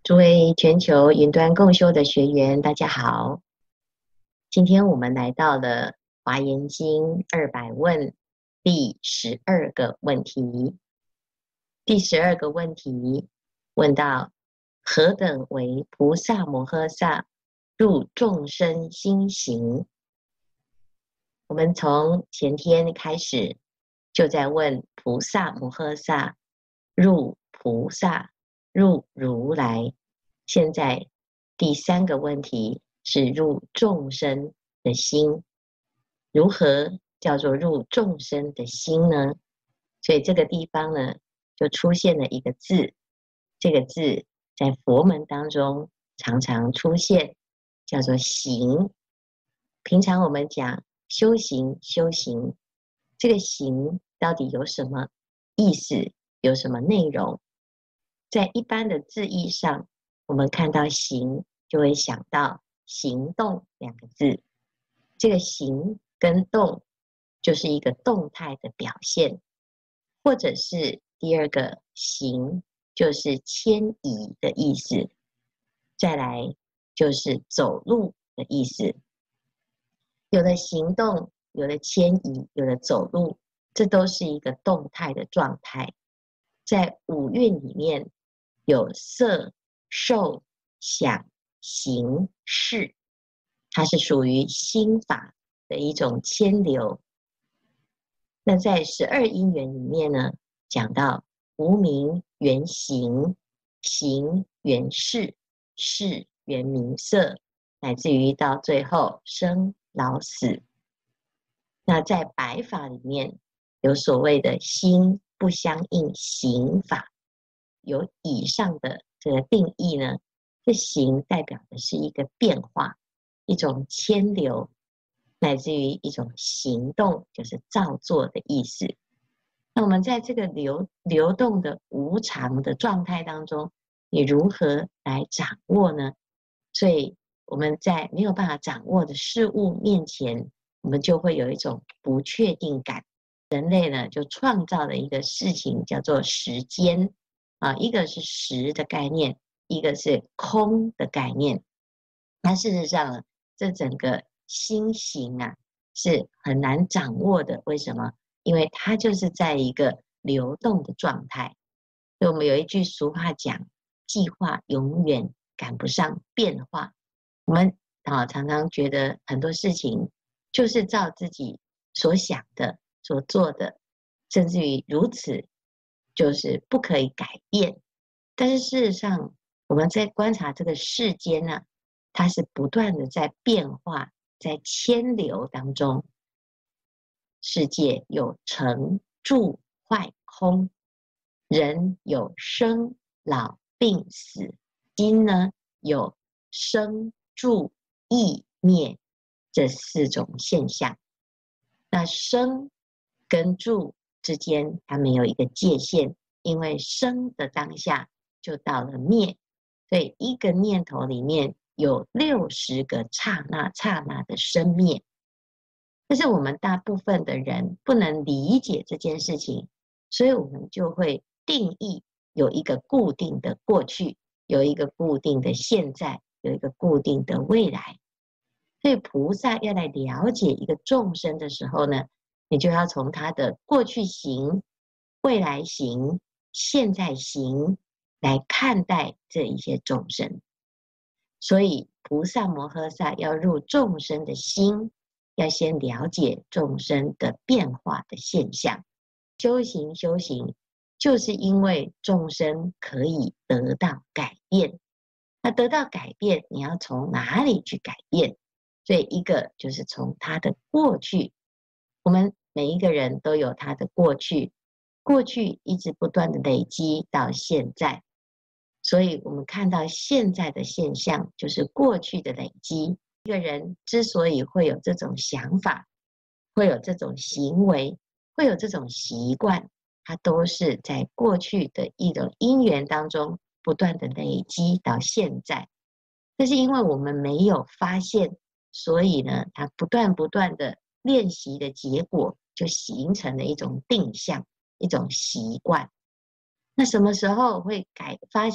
诸位全球云端共修的学员，大家好。今天我们来到了华严经200问第12个问题。第12个问题问到：何等为菩萨摩诃萨入众生心行？我们从前天开始就在问菩萨摩诃萨入菩萨入如来，现在第3个问题是入众生的心。如何叫做入众生的心呢？所以这个地方呢，就出现了一个字，这个字在佛门当中常常出现，叫做行。平常我们讲修行，修行，这个行到底有什么意思，有什么内容？在一般的字义上，我们看到行就会想到行动2个字。这个行跟动就是一个动态的表现，或者是第2个行就是迁移的意思，再来就是走路的意思。有了行动，有了迁移，有了走路，这都是一个动态的状态。在5蕴里面有色、受、想、行、识，它是属于心法的一种牵流。那在12因缘里面呢，讲到无明缘行，行缘识，识缘名色，乃至于到最后生老死。那在白法里面有所谓的心不相应行法，有以上的这个定义呢，这行代表的是一个变化，一种牵流，乃至于一种行动，就是造作的意思。那我们在这个流动的无常的状态当中，你如何来掌握呢？所以我们在没有办法掌握的事物面前，我们就会有一种不确定感。人类呢，就创造了一个事情叫做时间啊，一个是时的概念，一个是空的概念。那事实上呢，这整个心行啊是很难掌握的。为什么？因为它就是在一个流动的状态。所以我们有一句俗话讲：计划永远赶不上变化。我们常常觉得很多事情就是照自己所想的、所做的，甚至于如此，就是不可以改变。但是事实上，我们在观察这个世间呢，它是不断的在变化，在迁流当中。世界有成住坏空，人有生老病死，心呢有生住异灭这4种现象。那生跟住之间它没有一个界限，因为生的当下就到了灭，所以一个念头里面有60个刹那刹那的生灭。但是我们大部分的人不能理解这件事情，所以我们就会定义有一个固定的过去，有一个固定的现在，有一个固定的未来。所以菩萨要来了解一个众生的时候呢，你就要从他的过去行、未来行、现在行来看待这一些众生。所以菩萨摩诃萨要入众生的心，要先了解众生的变化的现象。修行就是因为众生可以得到改变。那得到改变，你要从哪里去改变？所以一个就是从他的过去。我们每一个人都有他的过去，过去一直不断的累积到现在。所以我们看到现在的现象就是过去的累积。一个人之所以会有这种想法，会有这种行为，会有这种习惯，它都是在过去的一种因缘当中不断的累积到现在。但是因为我们没有发现，所以呢，它不断的练习的结果，就形成了一种定向，一种习惯。那什么时候会发现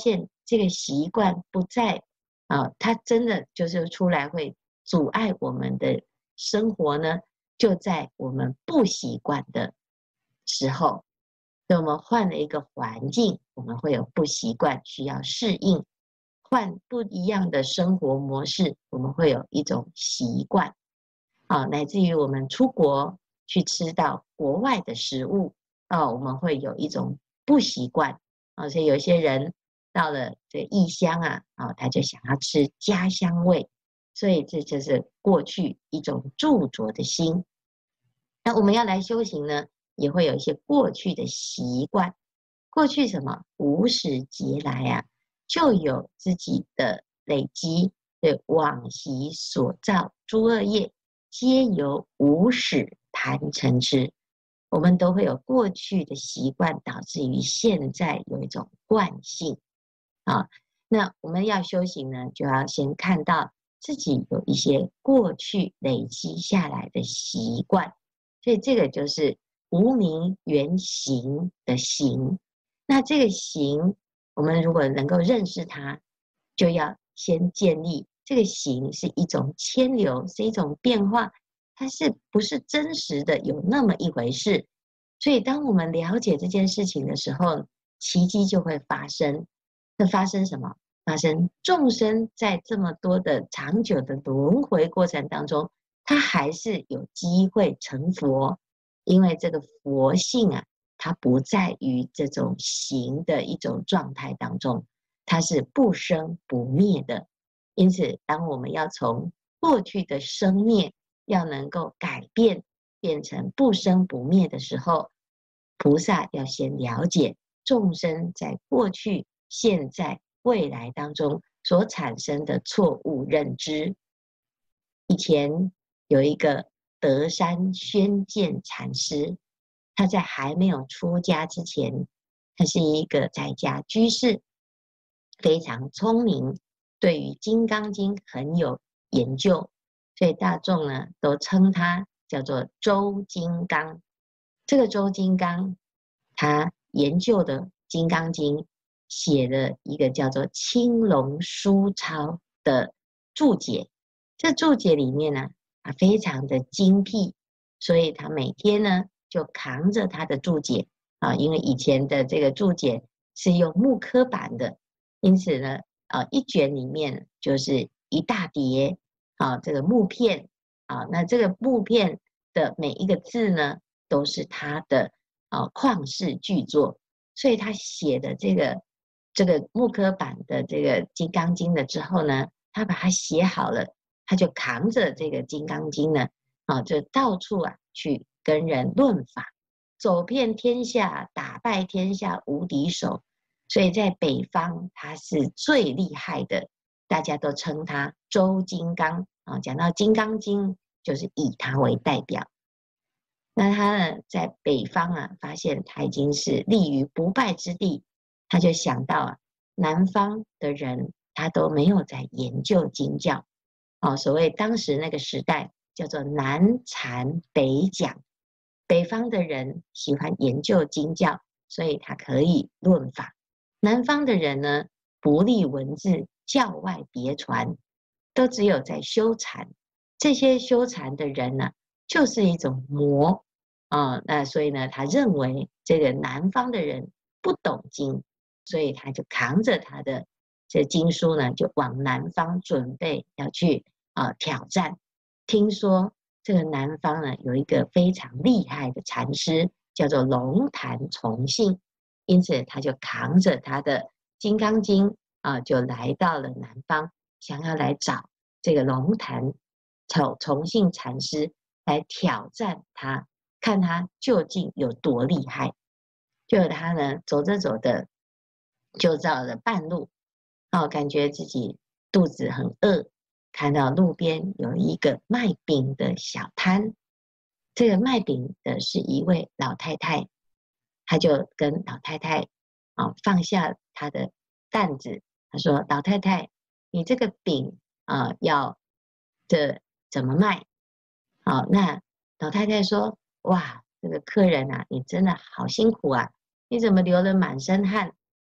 这个习惯不在它真的就是出来会阻碍我们的生活呢，就在我们不习惯的时候。所以我们换了一个环境，我们会有不习惯，需要适应；换不一样的生活模式，我们会有一种习惯。乃至于我们出国去吃到国外的食物，我们会有一种不习惯。所以有些人到了这异乡他就想要吃家乡味，所以这就是过去一种著着的心。那我们要来修行呢，也会有一些过去的习惯。过去什么无始劫来就有自己的累积，对往昔所造诸恶业，皆由无始贪嗔痴。我们都会有过去的习惯，导致于现在有一种惯性那我们要修行呢，就要先看到自己有一些过去累积下来的习惯，所以这个就是无明原形的形。那这个形，我们如果能够认识它，就要先建立这个形是一种牵流，是一种变化，它是不是真实的有那么一回事？所以当我们了解这件事情的时候，奇迹就会发生。那发生什么？发生众生在这么多的长久的轮回过程当中，他还是有机会成佛，因为这个佛性它不在于这种形的一种状态当中，它是不生不灭的。因此，当我们要从过去的生灭要能够改变，变成不生不灭的时候，菩萨要先了解众生在过去、现在、未来当中所产生的错误认知。以前有一个德山宣鉴禅师，他在还没有出家之前，他是一个在家居士，非常聪明，对于《金刚经》很有研究，所以大众呢都称他叫做周金刚。这个周金刚，他研究的《金刚经》写了一个叫做青龙书抄的注解。这注解里面呢，非常的精辟，所以他每天呢就扛着他的注解因为以前的这个注解是用木刻版的，因此呢，一卷里面就是一大叠这个木片那这个木片的每一个字呢，都是他的旷世巨作，所以他写的这个木刻版的这个《金刚经》了之后呢，他把它写好了，他就扛着这个《金刚经》呢，就到处去跟人论法，走遍天下，打败天下无敌手。所以在北方他是最厉害的，大家都称他周金刚讲到《金刚经》，就是以他为代表。那他呢，在北方发现他已经是立于不败之地，他就想到南方的人他都没有在研究经教所谓当时那个时代叫做南禅北讲，北方的人喜欢研究经教，所以他可以论法。南方的人呢，不立文字，教外别传，都只有在修禅。这些修禅的人呢，就是一种魔那所以呢，他认为这个南方的人不懂经，所以他就扛着他的这经书呢，就往南方准备要去挑战。听说这个南方呢，有一个非常厉害的禅师，叫做龙潭崇信，因此他就扛着他的《金刚经》就来到了南方，想要来找这个龙潭崇信禅师来挑战他，看他究竟有多厉害。就他呢，走着走的，就到了半路，感觉自己肚子很饿，看到路边有一个卖饼的小摊，这个卖饼的是一位老太太，他就跟老太太放下他的担子，他说：“老太太，你这个饼要怎么卖？”那老太太说：“哇，这个客人你真的好辛苦你怎么流了满身汗？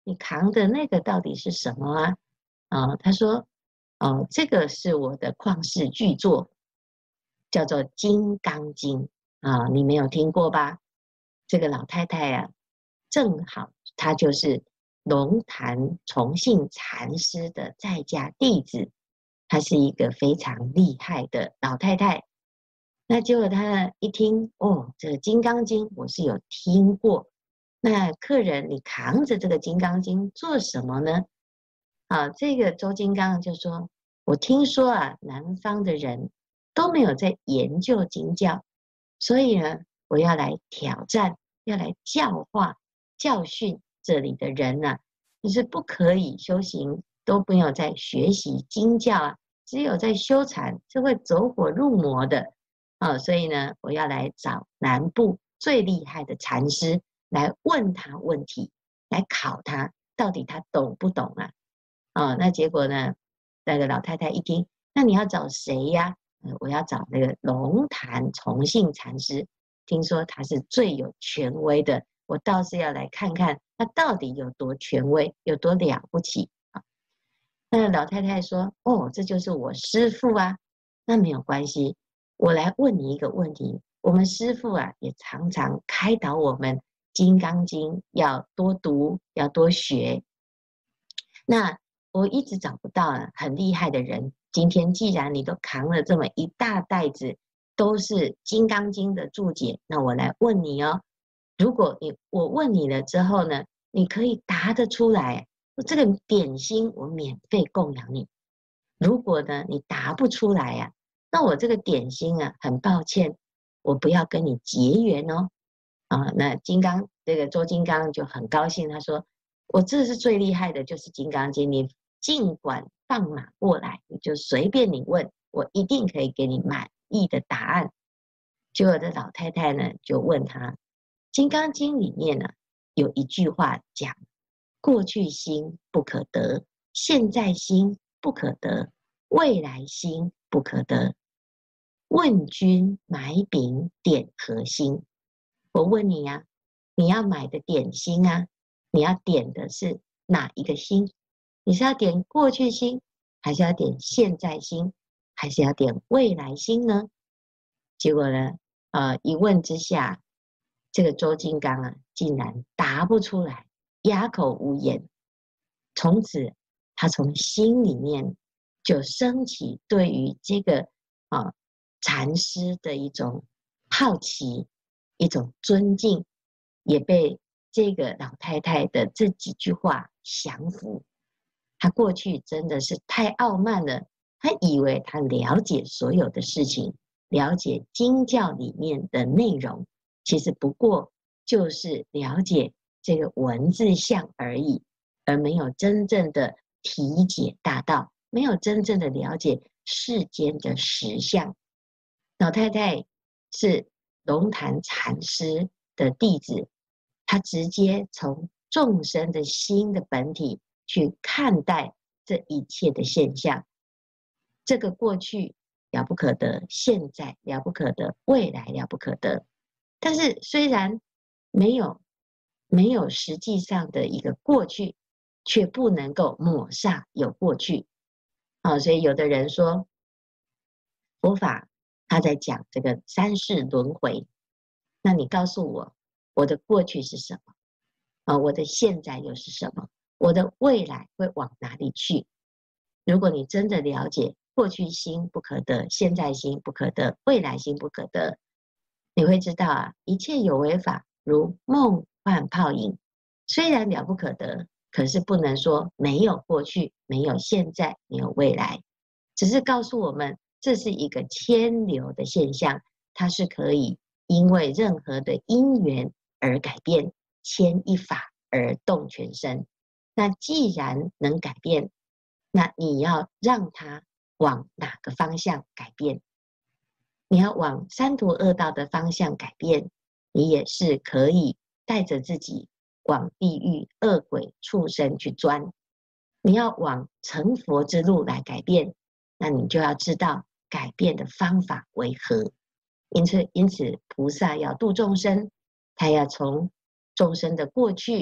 你扛的那个到底是什么啊？他说，这个是我的旷世巨作，叫做《金刚经》啊，你没有听过吧？这个老太太啊，正好她就是龙潭崇信禅师的在家弟子，她是一个非常厉害的老太太。那结果她一听，哦，这个《金刚经》我是有听过。那客人，你扛着这个《金刚经》做什么呢？这个周金刚就说：“我听说啊，南方的人都没有在研究经教，所以呢，我要来挑战，要来教化、教训这里的人呢、就是不可以修行，都没有在学习经教啊，只有在修禅是会走火入魔的所以呢，我要来找南部最厉害的禅师来问他问题，来考他，到底他懂不懂啊？”那结果呢？那个老太太一听，那你要找谁呀？我要找那个龙潭崇信禅师，听说他是最有权威的，我倒是要来看看他到底有多权威，有多了不起啊！那老太太说：“哦，这就是我师父啊。”那没有关系，我来问你一个问题。我们师父啊，也常常开导我们《金刚经》要多读，要多学。那我一直找不到很厉害的人。今天既然你都扛了这么一大袋子，都是《金刚经》的注解，那我来问你哦。如果我问你了之后呢，你可以答得出来，这个点心我免费供养你。如果呢你答不出来那我这个点心很抱歉，我不要跟你结缘哦。那这个周金刚就很高兴，他说：“我这是最厉害的，就是《金刚经》，你尽管放马过来，你就随便你问，我一定可以给你满意的答案。”结果这老太太呢就问他，《金刚经》里面呢有一句话讲：过去心不可得，现在心不可得，未来心不可得。问君买饼点何心？我问你你要买的点心你要点的是哪一个心？你是要点过去心，还是要点现在心，还是要点未来心呢？结果呢，一问之下，这个周金刚竟然答不出来，哑口无言。从此，他从心里面就升起对于这个禅师的一种好奇，一种尊敬，也被这个老太太的这几句话降服。他过去真的是太傲慢了，他以为他了解所有的事情，了解经教里面的内容，其实不过就是了解这个文字相而已，而没有真正的体解大道，没有真正的了解世间的实相。老太太是龙潭禅师的弟子，她直接从众生的心的本体去看待这一切的现象。这个过去了不可得，现在了不可得，未来了不可得。但是虽然没有实际上的一个过去，却不能够抹煞有过去。所以有的人说佛法他在讲这个三世轮回，那你告诉我，我的过去是什么？我的现在又是什么？我的未来会往哪里去？如果你真的了解过去心不可得，现在心不可得，未来心不可得，你会知道一切有为法如梦幻泡影，虽然了不可得，可是不能说没有过去，没有现在，没有未来，只是告诉我们这是一个牵流的现象，它是可以因为任何的因缘而改变，牵一发而动全身。那既然能改变，那你要让它往哪个方向改变？你要往三途恶道的方向改变，你也是可以带着自己往地狱、恶鬼、畜生去钻。你要往成佛之路来改变，那你就要知道改变的方法为何。因此，菩萨要度众生，他要从众生的过去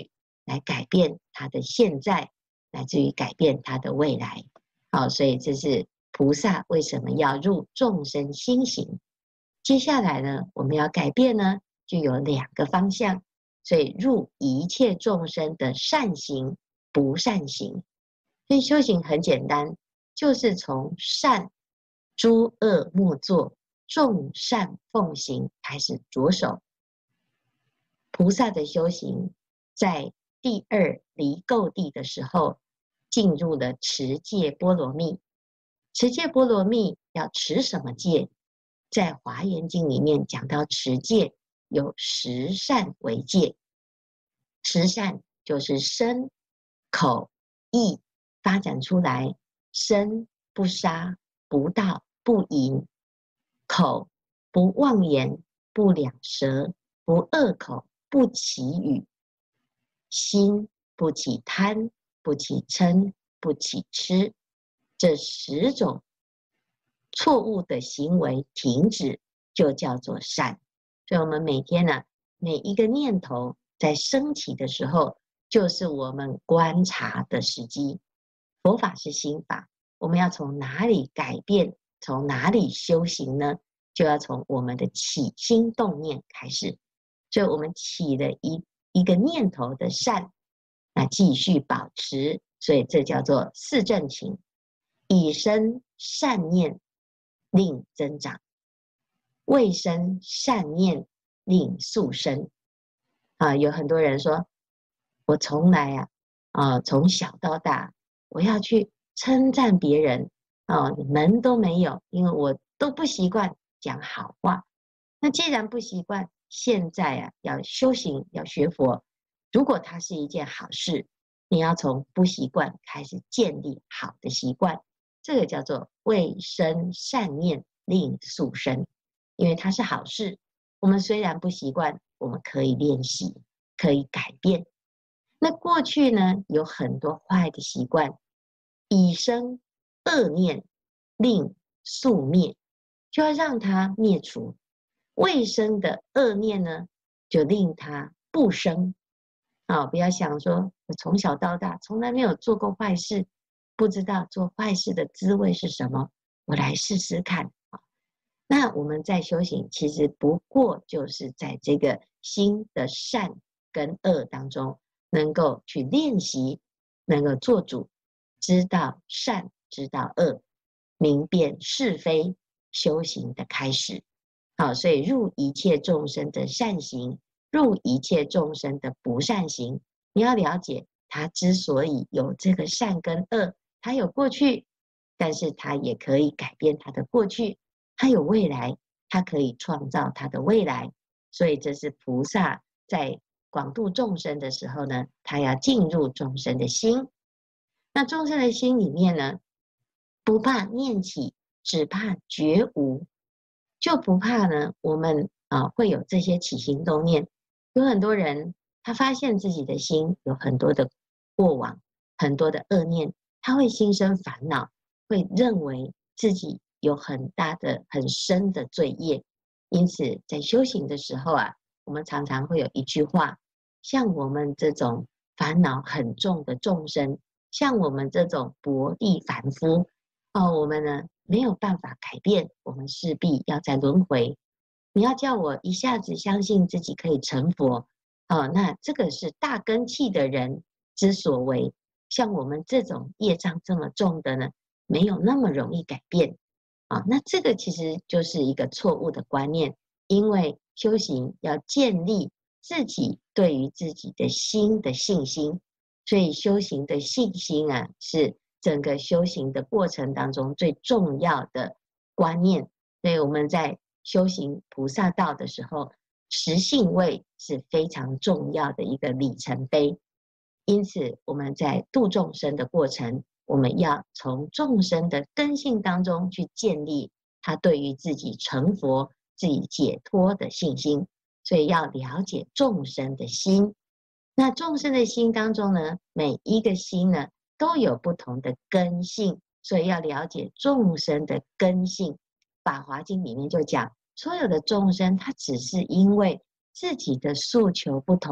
来改变他的现在，乃至于改变他的未来。好，所以这是菩萨为什么要入众生心行。接下来呢，我们要改变呢，就有2个方向，所以入一切众生的善行、不善行。所以修行很简单，就是从善诸恶莫作，众善奉行开始着手。菩萨的修行在第2离垢地的时候，进入了持戒波罗蜜。持戒波罗蜜要持什么戒？在《华严经》里面讲到持戒有10善为戒。10善就是身、口、意发展出来，身不杀、不盗、不淫；口不妄言、不两舌、不恶口、不绮语；心不起贪、不起嗔、不起痴。这10种错误的行为停止，就叫做善。所以我们每天呢，每一个念头在升起的时候，就是我们观察的时机。佛法是心法，我们要从哪里改变，从哪里修行呢？就要从我们的起心动念开始。所以我们起了一个念头的善，那继续保持，所以这叫做四正勤，以生善念令增长，未生善念令速生。有很多人说，我从来从小到大，我要去称赞别人门都没有，因为我都不习惯讲好话。那既然不习惯，现在要修行，要学佛，如果它是一件好事，你要从不习惯开始建立好的习惯，这个叫做未生善念令速生，因为它是好事。我们虽然不习惯，我们可以练习，可以改变。那过去呢，有很多坏的习惯，以生恶念令速灭，就要让它灭除。未生的恶念呢，就令它不生。不要想说我从小到大从来没有做过坏事，不知道做坏事的滋味是什么，我来试试看。那我们在修行，其实不过就是在这个心的善跟恶当中，能够去练习，能够做主，知道善，知道恶，明辨是非，修行的开始。好，所以入一切众生的善行，入一切众生的不善行，你要了解他之所以有这个善跟恶，他有过去，但是他也可以改变他的过去，他有未来，他可以创造他的未来。所以这是菩萨在广度众生的时候呢，他要进入众生的心。那众生的心里面呢，不怕念起，只怕觉无。就不怕呢，我们会有这些起心动念。有很多人他发现自己的心有很多的过往，很多的恶念，他会心生烦恼，会认为自己有很大的很深的罪业。因此在修行的时候我们常常会有一句话，像我们这种烦恼很重的众生，像我们这种薄地凡夫我们呢没有办法改变，我们势必要在轮回。你要叫我一下子相信自己可以成佛那这个是大根器的人之所为。像我们这种业障这么重的呢，没有那么容易改变那这个其实就是一个错误的观念。因为修行要建立自己对于自己的心的信心，所以修行的信心是整个修行的过程当中最重要的观念。所以我们在修行菩萨道的时候，持信位是非常重要的一个里程碑。因此我们在度众生的过程，我们要从众生的根性当中去建立他对于自己成佛、自己解脱的信心。所以要了解众生的心。那众生的心当中呢，每一个心呢都有不同的根性，所以要了解众生的根性。法华经里面就讲，所有的众生他只是因为自己的诉求不同，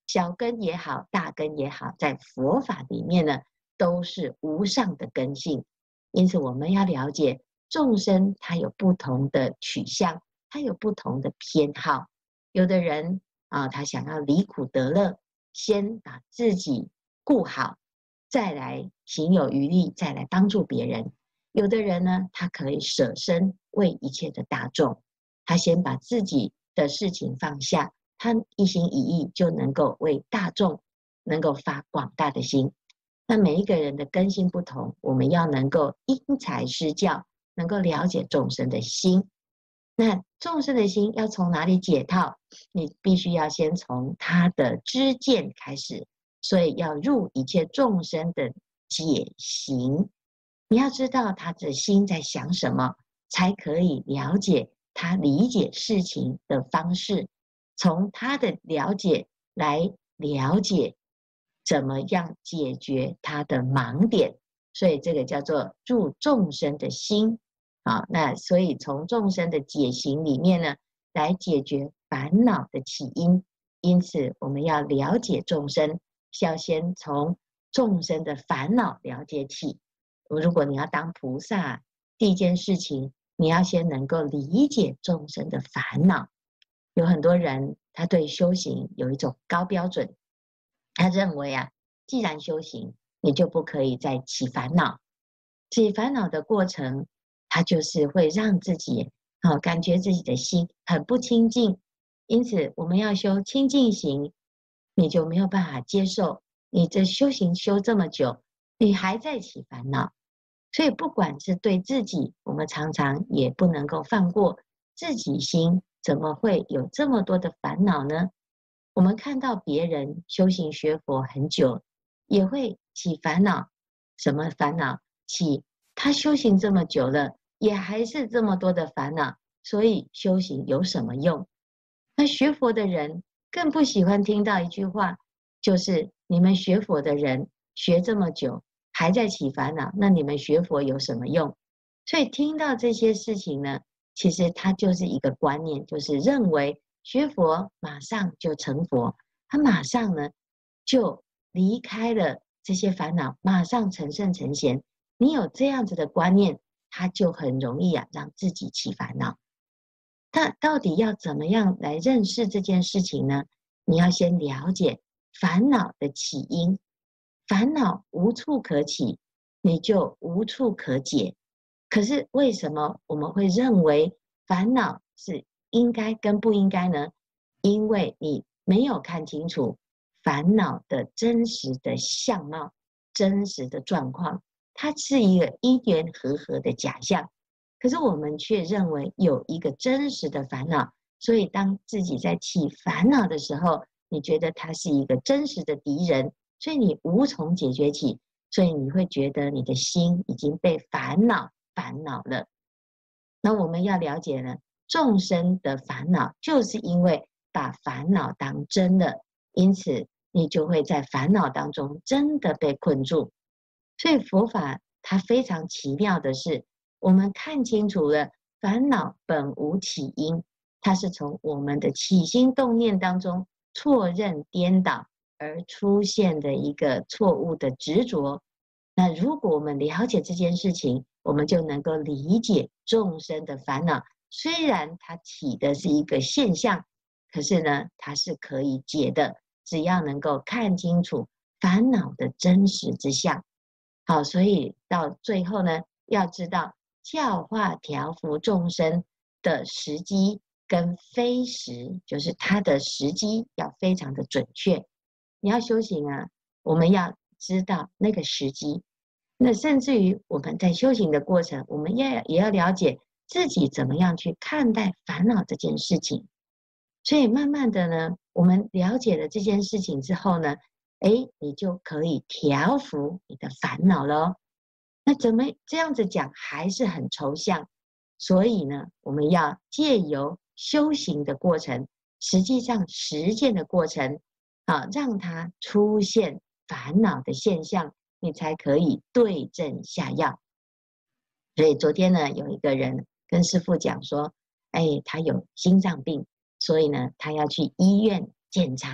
小根也好，大根也好，在佛法里面呢，都是无上的根性。因此，我们要了解众生，他有不同的取向，他有不同的偏好。有的人啊，他想要离苦得乐，先把自己顾好，再来行有余力，再来帮助别人。有的人呢，他可以舍身为一切的大众，他先把自己的事情放下，他一心一意就能够为大众能够发广大的心。那每一个人的根性不同，我们要能够因材施教，能够了解众生的心。那众生的心要从哪里解套？你必须要先从他的知见开始，所以要入一切众生的解行。你要知道他的心在想什么，才可以了解他理解事情的方式，从他的了解来了解怎么样解决他的盲点。所以这个叫做入众生的心。好，那所以从众生的解行里面呢，来解决烦恼的起因。因此，我们要了解众生，要先从众生的烦恼了解起。如果你要当菩萨，第一件事情，你要先能够理解众生的烦恼。有很多人，他对修行有一种高标准，他认为啊，既然修行，你就不可以再起烦恼。起烦恼的过程，他就是会让自己感觉自己的心很不清净。因此，我们要修清净行，你就没有办法接受你这修行修这么久，你还在起烦恼。所以，不管是对自己，我们常常也不能够放过自己心，怎么会有这么多的烦恼呢？我们看到别人修行学佛很久，也会起烦恼。什么烦恼？起他修行这么久了，也还是这么多的烦恼，所以修行有什么用？那学佛的人更不喜欢听到一句话，就是你们学佛的人学这么久，还在起烦恼，那你们学佛有什么用？所以听到这些事情呢，其实它就是一个观念，就是认为学佛马上就成佛，他马上呢就离开了这些烦恼，马上成圣成贤。你有这样子的观念，他就很容易让自己起烦恼。但到底要怎么样来认识这件事情呢？你要先了解烦恼的起因。烦恼无处可起，你就无处可解。可是为什么我们会认为烦恼是应该跟不应该呢？因为你没有看清楚烦恼的真实的相貌、真实的状况，它是一个因缘和合的假象。可是我们却认为有一个真实的烦恼，所以当自己在起烦恼的时候，你觉得它是一个真实的敌人，所以你无从解决起，所以你会觉得你的心已经被烦恼了。那我们要了解呢，众生的烦恼就是因为把烦恼当真的，因此你就会在烦恼当中真的被困住。所以佛法它非常奇妙的是，我们看清楚了烦恼本无起因，它是从我们的起心动念当中错认颠倒而出现的一个错误的执着。那如果我们了解这件事情，我们就能够理解众生的烦恼。虽然它起的是一个现象，可是呢，它是可以解的，只要能够看清楚烦恼的真实之相。好，所以到最后呢，要知道教化调伏众生的时机跟非时，就是它的时机要非常的准确。你要修行啊，我们要知道那个时机。那甚至于我们在修行的过程，我们也要了解自己怎么样去看待烦恼这件事情。所以慢慢的呢，我们了解了这件事情之后呢，你就可以调伏你的烦恼了。那怎么这样子讲还是很抽象，所以呢，我们要借由修行的过程，实际上实践的过程，让它出现烦恼的现象，你才可以对症下药。所以昨天呢，有一个人跟师父讲说，他有心脏病，所以呢，他要去医院检查。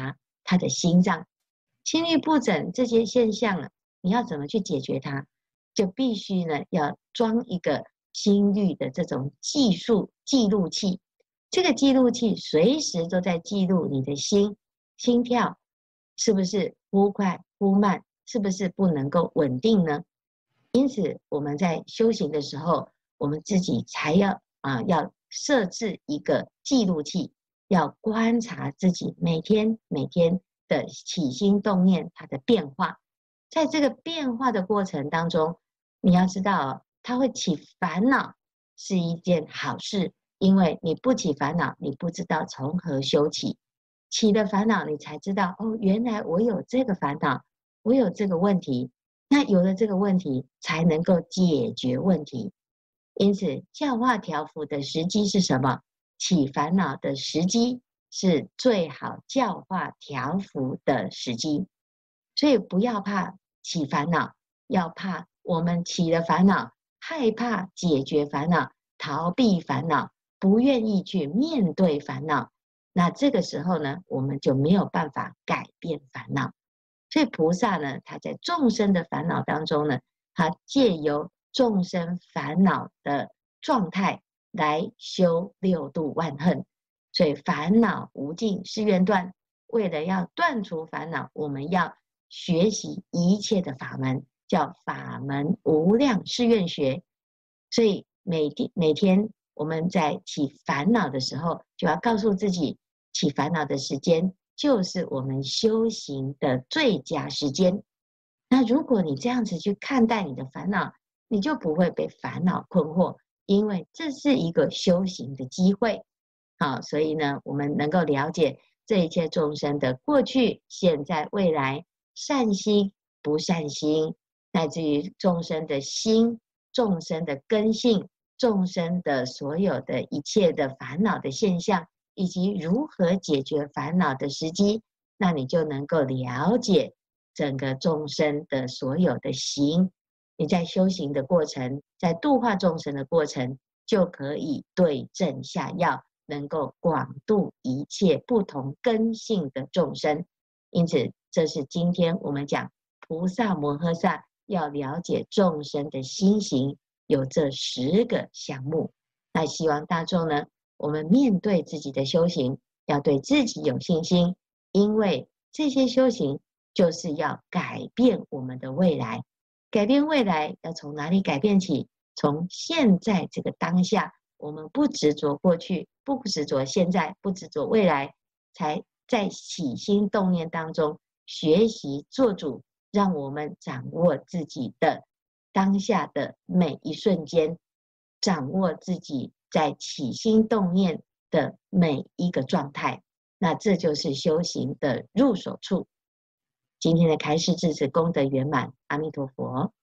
他的心脏。心律不整这些现象呢，你要怎么去解决它？就必须呢要装一个心率的这种记录器。这个记录器随时都在记录你的心跳是不是忽快忽慢，是不是不能够稳定呢？因此我们在修行的时候，我们自己才要设置一个记录器，要观察自己每天的起心动念它的变化。在这个变化的过程当中，你要知道它会起烦恼是一件好事，因为你不起烦恼，你不知道从何修起。起了烦恼，你才知道哦，原来我有这个烦恼，我有这个问题。那有了这个问题，才能够解决问题。因此，教化调伏的时机是什么？起烦恼的时机是最好教化调伏的时机。所以不要怕起烦恼，要怕我们起了烦恼，害怕解决烦恼，逃避烦恼，不愿意去面对烦恼。那这个时候呢，我们就没有办法改变烦恼。所以菩萨呢，他在众生的烦恼当中呢，他借由众生烦恼的状态来修六度万恨。所以烦恼无尽誓愿断，为了要断除烦恼，我们要学习一切的法门，叫法门无量誓愿学。所以每天我们在起烦恼的时候，就要告诉自己，起烦恼的时间就是我们修行的最佳时间。那如果你这样子去看待你的烦恼，你就不会被烦恼困惑，因为这是一个修行的机会。好，所以呢，我们能够了解这一切众生的过去、现在、未来，善心、不善心，乃至于众生的心、众生的根性、众生的所有的一切的烦恼的现象，以及如何解决烦恼的时机，那你就能够了解整个众生的所有的行。你在修行的过程，在度化众生的过程，就可以对症下药，能够广度一切不同根性的众生。因此，这是今天我们讲菩萨摩诃萨要了解众生的心行，有这10个项目。那希望大众呢，我们面对自己的修行，要对自己有信心，因为这些修行就是要改变我们的未来。改变未来要从哪里改变起？从现在这个当下，我们不执着过去，不执着现在，不执着未来，才在起心动念当中学习做主，让我们掌握自己的当下的每一瞬间，掌握自己在起心动念的每一个状态。那这就是修行的入手处。今天的开示至此功德圆满，阿弥陀佛。